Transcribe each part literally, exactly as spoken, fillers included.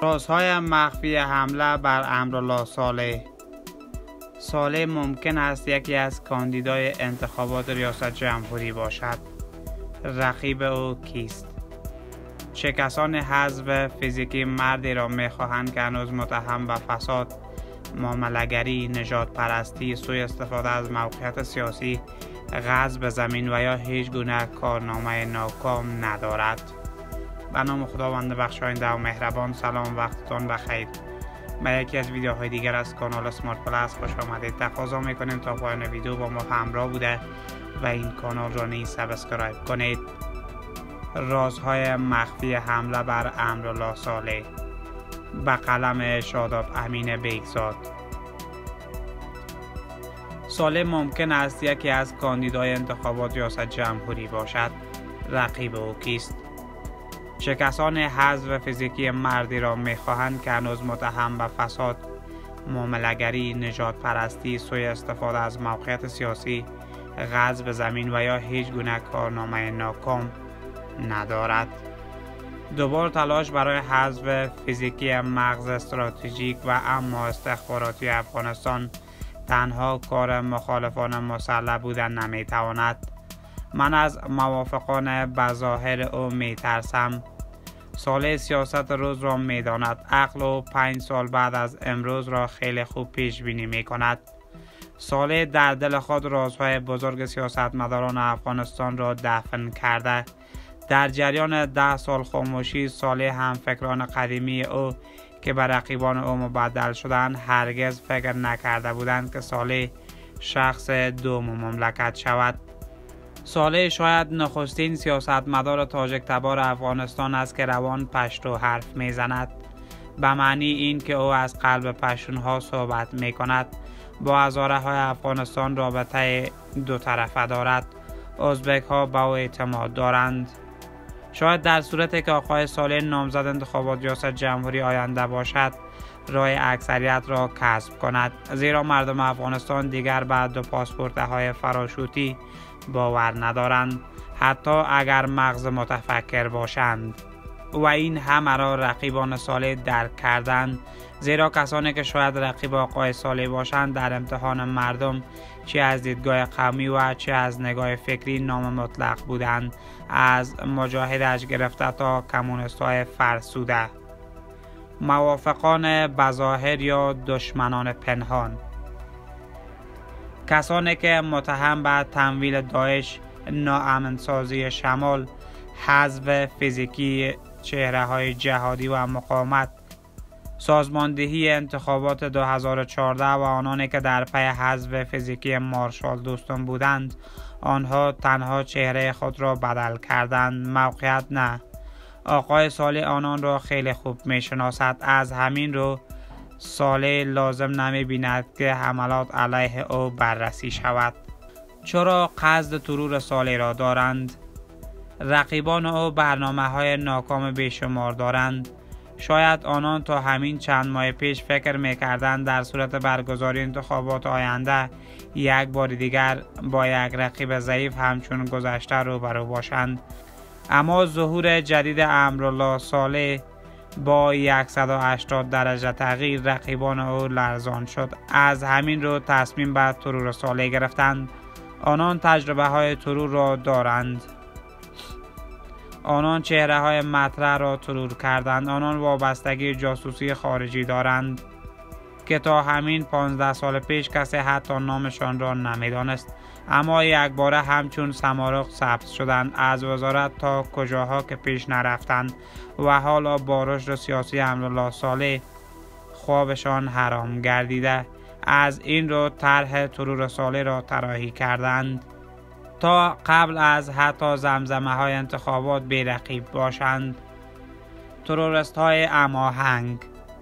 رازهای مخفی حمله بر امرالله صالح. صالح ممکن است یکی از کاندیدای انتخابات ریاست جمهوری باشد. رقیب او کیست؟ چه کسانی حذف فیزیکی مردی را می‌خواهند که هنوز متهم به فساد، معامله‌گری، نژاد پرستی، سوء استفاده از موقعیت سیاسی، غصب زمین و یا هیچ گونه کارنامه ناکام ندارد؟ به نام خداوند بخشاینده و مهربان. سلام، وقتتون بخیر. به یکی از ویدیوهای دیگر از کانال اسمارت پلاس خوش آمدید. تقاضا میکنیم تا پایان ویدیو با ما همراه بوده و این کانال را نیز سابسکرایب کنید. رازهای مخفی حمله بر امرالله صالح به قلم شاداب امین بیگزاد. صالح ممکن است یکی از کاندیدای انتخابات ریاست جمهوری باشد. رقیب او کیست؟ چه کسانی حذف فیزیکی مردی را می‌خواهند که هنوز متهم به فساد، معامله‌گری، نژاد پرستی، سوء استفاده از موقعیت سیاسی، غصب زمین و یا هیچ گونه کارنامه ناکام ندارد؟ دوبار تلاش برای حذف فیزیکی مغز استراتژیک و اما استخباراتی افغانستان تنها کار مخالفان مسلح بودن نمیتواند. من از موافقان بظاهر او میترسم. صالح سیاست روز را میداند. عقل و پنج سال بعد از امروز را خیلی خوب پیش بینی می کند. صالح در دل خود رازهای بزرگ سیاستمداران افغانستان را دفن کرده. در جریان ده سال خاموشی، صالح هم فکران قدیمی او که به رقیبان او مبدل شدند هرگز فکر نکرده بودند که صالح شخص دوم مملکت شود. صالح شاید نخستین سیاستمدار تاجک تبار افغانستان است که روان پشتو حرف میزند، به معنی این که او از قلب پشتونها صحبت می کند. با هزاره های افغانستان رابطه دو طرفه دارد. ازبک ها به او اعتماد دارند. شاید در صورتی که آقای صالح نامزد انتخابات ریاست جمهوری آینده باشد رای اکثریت را کسب کند، زیرا مردم افغانستان دیگر به دو پاسپورت های فراشوتی باور ندارند، حتی اگر مغز متفکر باشند. و این همه را رقیبان صالح درک کردند، زیرا کسانی که شاید رقیب آقای صالح باشند در امتحان مردم چه از دیدگاه قومی و چه از نگاه فکری نام مطلق بودند، از مجاهدش گرفته تا کمونیست های فرسوده، موافقان بظاهر یا دشمنان پنهان، کسانی که متهم به تمویل داعش، ناامنسازی شمال، حذف فیزیکی چهره های جهادی و مقاومت، سازماندهی انتخابات دو هزار و چهارده و آنانی که در پی حذف فیزیکی مارشال دوستون بودند، آنها تنها چهره خود را بدل کردند، موقعیت نه. آقای صالح آنان را خیلی خوب می شناسد. از همین رو صالح لازم نمی بیند که حملات علیه او بررسی شود. چرا قصد ترور صالح را دارند؟ رقیبان او برنامه های ناکام بیشمار دارند. شاید آنان تا همین چند ماه پیش فکر میکردند در صورت برگزاری انتخابات آینده یک بار دیگر با یک رقیب ضعیف همچون گذشته روبرو باشند. اما ظهور جدید امرالله صالح با صد و هشتاد درجه تغییر رقیبان او لرزان شد. از همین رو تصمیم به ترور صالح گرفتند. آنان تجربه های ترور را دارند. آنان چهره های مطرح را ترور کردند. آنان وابستگی جاسوسی خارجی دارند که تا همین پانزده سال پیش کسی حتی نامشان را نمیدانست، اما یک باره همچون سمارق ثبت شدند از وزارت تا کجاها که پیش نرفتند و حالا با رشد سیاسی امرالله صالح خوابشان حرام گردیده. از این رو طرح ترور صالح را طراحی کردند تا قبل از حتی زمزمه های انتخابات بی رقیب باشند. تروریست های هماهنگ.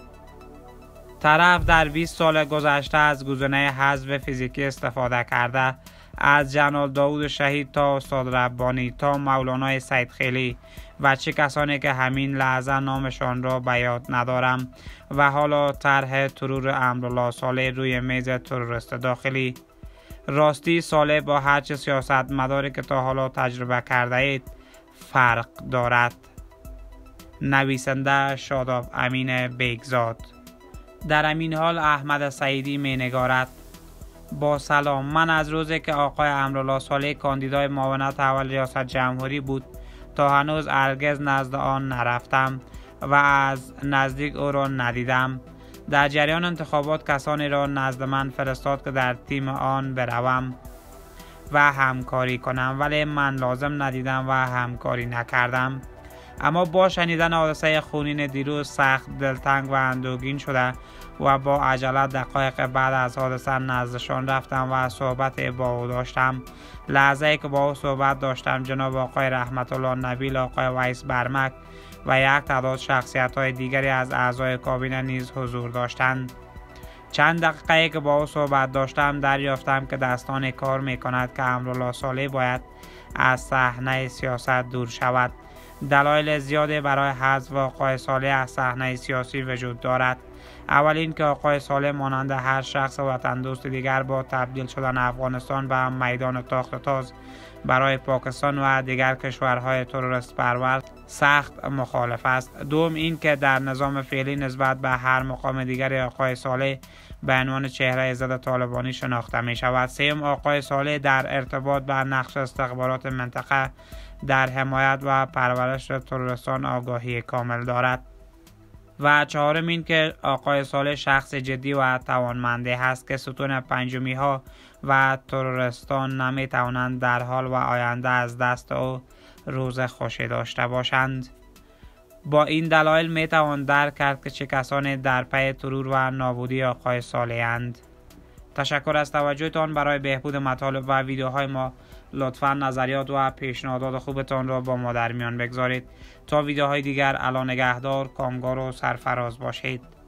طرف در بیست سال گذشته از گزینه حذف فیزیکی استفاده کرده. از جنرال داود شهید تا استاد ربانی تا مولانای سیدخیلی و چه کسانی که همین لحظه نامشان را به یاد ندارم، و حالا طرح ترور امرالله صالح روی میز تروریست داخلی. راستی صالح با هر چه سیاست مداری که تا حالا تجربه کرده اید فرق دارد. نویسنده شاداب امین بیگزاد. در همین حال احمد سعیدی می نگارد: با سلام، من از روزی که آقای امرالله صالح کاندیدای معاونت اول ریاست جمهوری بود تا هنوز هرگز نزد آن نرفتم و از نزدیک او را ندیدم. در جریان انتخابات کسانی را نزد من فرستاد که در تیم آن بروم و همکاری کنم، ولی من لازم ندیدم و همکاری نکردم. اما با شنیدن حادثه خونین دیروز سخت دلتنگ و اندوهگین شده و با عجله دقایق بعد از حادثه نزدشان رفتم و صحبت با او داشتم. لحظه ای که با او صحبت داشتم جناب آقای رحمت الله نبیل، آقای ویس برمک و یک تعداد شخصیت های دیگری از اعضای کابینه نیز حضور داشتند. چند دقیقه که با او صحبت داشتم دریافتم که دستان کار می کند که امرالله صالح باید از صحنه سیاست دور شود. دلایل زیادی برای حذف آقای صالح از صحنه سیاسی وجود دارد. اول این که آقای صالح مانند هر شخص وطن دوست دیگر با تبدیل شدن افغانستان به میدان تاخت تاز برای پاکستان و دیگر کشورهای تروریست پرور سخت مخالف است. دوم این که در نظام فعلی نسبت به هر مقام دیگری آقای صالح به عنوان چهره ضد طالبانی شناخته می شود. سوم آقای صالح در ارتباط به نقش استخبارات منطقه در حمایت و پرورش تروریستان آگاهی کامل دارد. و چهارم این که آقای صالح شخص جدی و توانمندی هست که ستون پنجمی ها و تروریستان نمی توانند در حال و آینده از دست او روز خوشی داشته باشند. با این دلایل می توان درک کرد که چه کسانی در پی ترور و نابودی آقای صالح اند. تشکر از توجهتان. برای بهبود مطالب و ویدیوهای ما لطفا نظریات و پیشنهادات خوبتان را با ما در میان بگذارید. تا ویدیوهای دیگر الا نگهدار، کامگار و سرفراز باشید.